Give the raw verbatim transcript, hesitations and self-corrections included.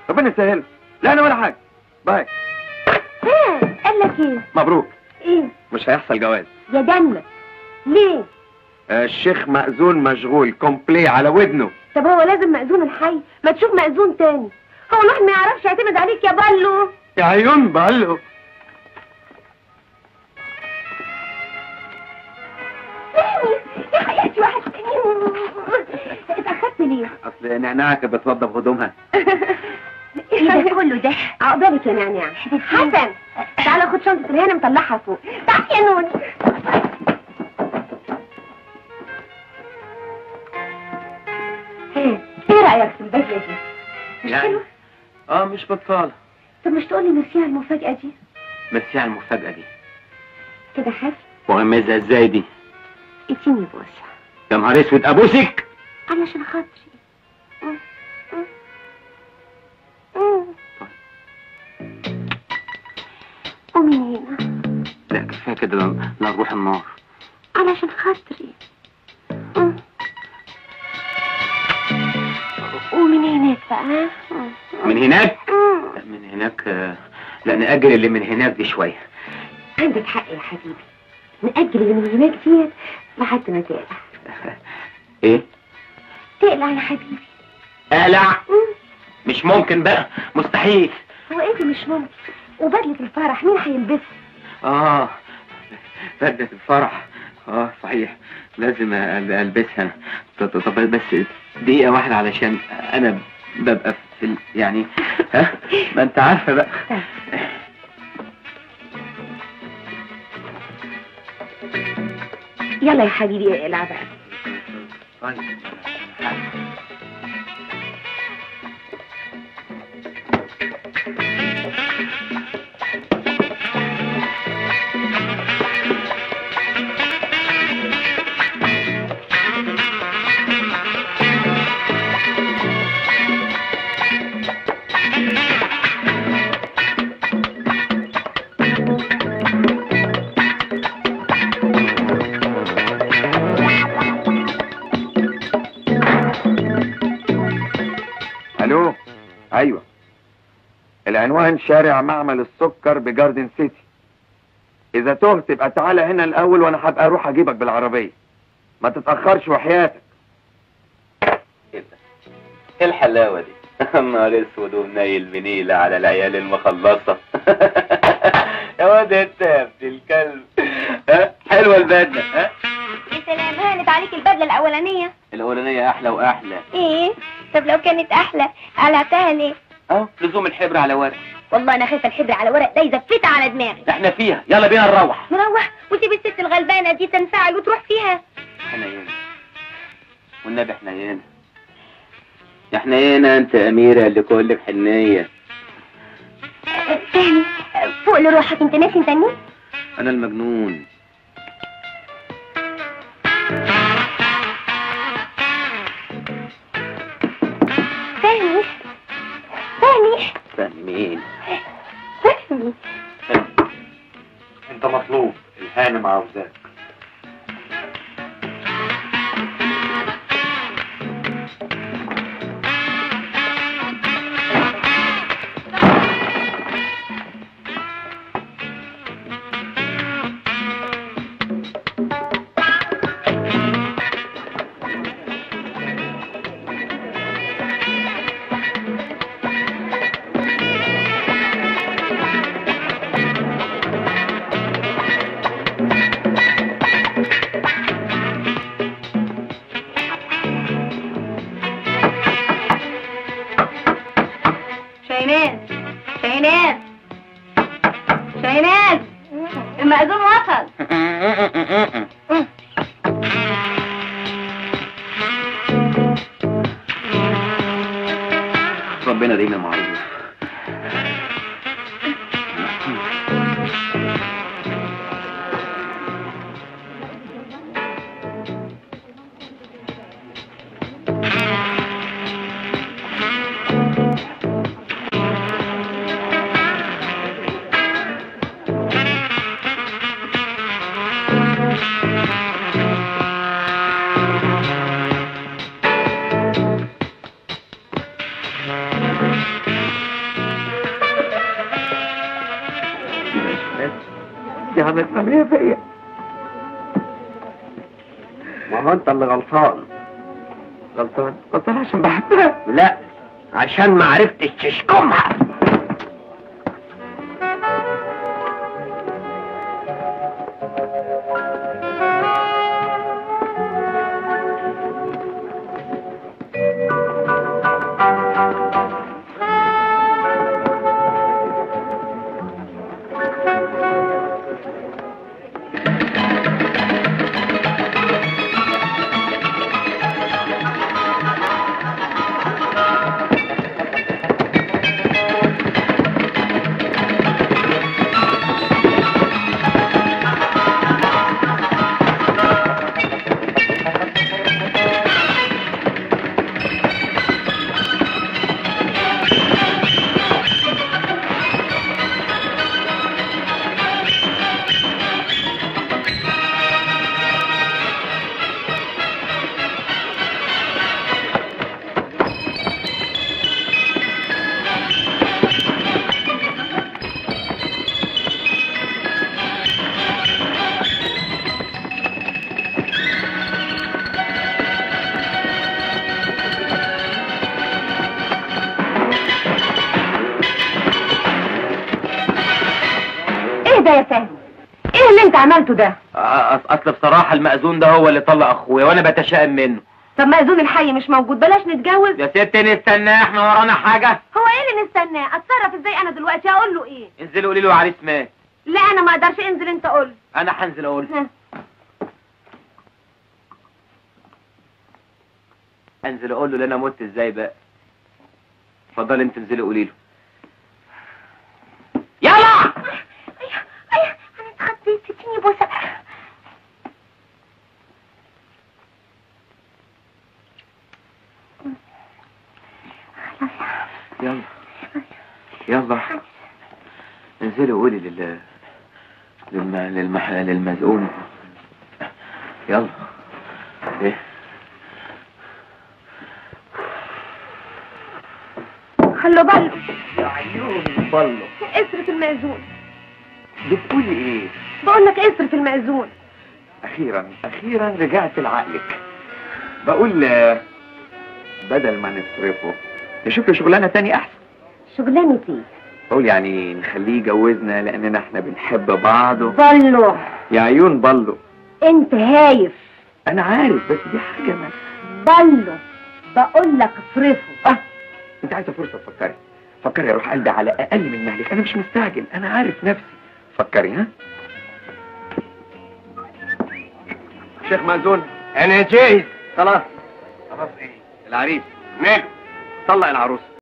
ربنا يسهل. لا انا ولا حاجه. باي. ايه قال لك ايه؟ مبروك. ايه؟ مش هيحصل جواز. يا دمك ليه؟ آه الشيخ مأذون مشغول كومبلي على ودنه. طب هو لازم مأذون الحي؟ ما تشوف مأذون تاني. هو الواحد ما يعرفش يعتمد عليك يا بلو. يا عيون بلو. يا حياتي واحد تاني. اتأخرت ليه؟ اصل نعناع كانت بتوضب هدومها. ايه ده كله ده؟ عقبالك يا نعناع. حسن تعالى خد شنطة الهانم طلعها فوق. تعالي يا نون. ايه رأيك في البدلة دي؟ مش يعني حلوة؟ اه مش بطالة. طب مش تقولي ميرسي على المفاجأة دي؟ ميرسي على المفاجأة دي. كده حلو؟ وغمزها ازاي دي؟ اديني بوسة. يا نهار اسود ابوسك. علشان خاطري. قومي هنا. لا كفايه كده، لا نروح النار. علشان خاطري. ومن هناك بقى. من هناك؟ لا من هناك لا، نأجل اللي من هناك دي شويه. عندك حق يا حبيبي، نأجل اللي من هناك ديت لحد ما تقلع. ايه؟ تقلع يا حبيبي. اقلع؟ مش ممكن بقى، مستحيل. هو ايه مش ممكن؟ وبدلة الفرح مين هيلبسها؟ اه بدلة الفرح، اه صحيح لازم البسها. طب بس دقيقة واحدة علشان انا ببقى في ال... يعني ها ما انت عارفة بقى. يلا يا حبيبي اقلع بقى. طيب الو. ايوه العنوان شارع معمل السكر بجاردن سيتي. اذا تهت تبقى تعالى هنا الاول وانا هبقى اروح اجيبك بالعربيه. ما تتاخرش وحياتك. ايه الحلاوه دي؟ نهار اسود ومنيل بنيله على العيال المخلصه. يا واد انت يا ابن الكلب. ها حلوه البدله. ها يا سلام، هانت عليك البدله الاولانيه. الاولانيه احلى واحلى. ايه؟ طب لو كانت احلى قلعتها ليه؟ اه لزوم الحبر على ورق. والله انا خايفه الحبر على ورق ده يزفتها على دماغي. احنا فيها، يلا بينا نروح. نروح وتسيب الست الغلبانه دي تنفعل وتروح فيها. حنينه والنبي حنينه. يا حنينه انت اميره اللي كلك حنيه. فهمي فوق لروحك، انت ناسي انت مين؟ انا المجنون. فهمي فهمي فهمي مين؟ فهمي انت مطلوب، الهانم عاوزاك. شاهيناز شاهيناز شاهيناز المأذون وصل. ربنا دايما معروف. يا عم السمية فيا. ما هو انت اللي غلطان. غلطان؟ غلطان عشان بحبها؟ لا، عشان ما عرفتش تشكمها. ده يا فهمي؟ ايه اللي انت عملته ده؟ اصل بصراحة المأذون ده هو اللي طلق اخويا وانا بتشائم منه. طب مأذون الحي مش موجود، بلاش نتجوز. يا ست نستناه، احنا ورانا حاجة. هو ايه اللي نستناه؟ اتصرف ازاي انا دلوقتي؟ اقول له ايه؟ انزلي قولي له عريس مات. لا انا ما اقدرش. انزل انت قول. انا هنزل اقول. انزل اقول له انا مت ازاي بقى. اتفضلي انت انزلي قولي له. يلا. ايوه ايوه انا اتخضيت. اديني بوسه. يلا يلا انزلي قولي لل للم... للمح... للمزقوم. يلا. ايه خلوا بالك يا عيون بلو. اصرف المأذون. بتقولي ايه؟ بقول لك اصرف المأذون. اخيرا اخيرا رجعت لعقلك. بقول بدل ما نصرفه نشوف له شغلانه تاني احسن. شغلانة ايه؟ بقول يعني نخليه يجوزنا لاننا احنا بنحب بعض. بلو يا عيون بلو. انت هايف. انا عارف بس دي حاجه ما. بلو بقول لك اصرفه. اه انت عايزه فرصه تفكري. فكري يا روح قلبي على اقل من مهلك. انا مش مستعجل، انا عارف نفسي. فكري. ها شيخ مأذون؟ انا جاهز. خلاص. خلاص ايه؟ العريس ماله؟ طلق العروسه.